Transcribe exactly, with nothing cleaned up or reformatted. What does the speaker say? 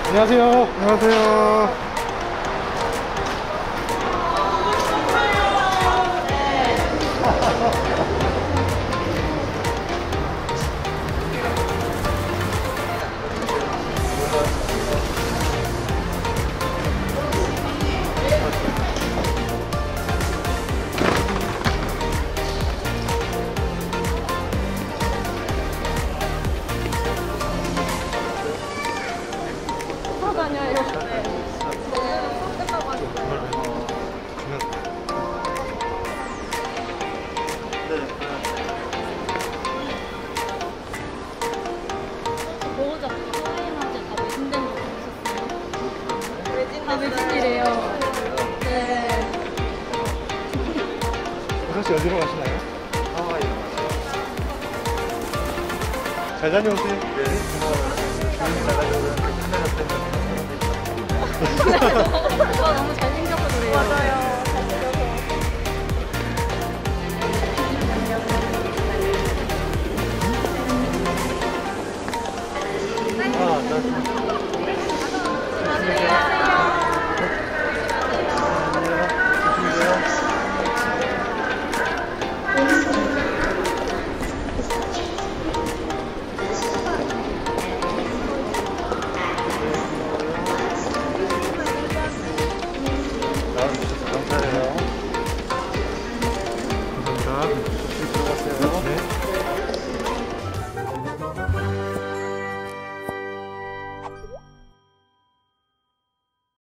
안녕하세요. 안녕하세요. 다녀요. 네. 네. 끝나고 왔어요. 보호자 하이마제 다 매진된 거 보셨어요? 매진 다 매진이래요. 네. 혹시 어디로 가시나요? 하와이. 잘 다녀오세요. 네. 주민이 나가셔서 오빠 너무 잘생겨서 그래요. 맞아요.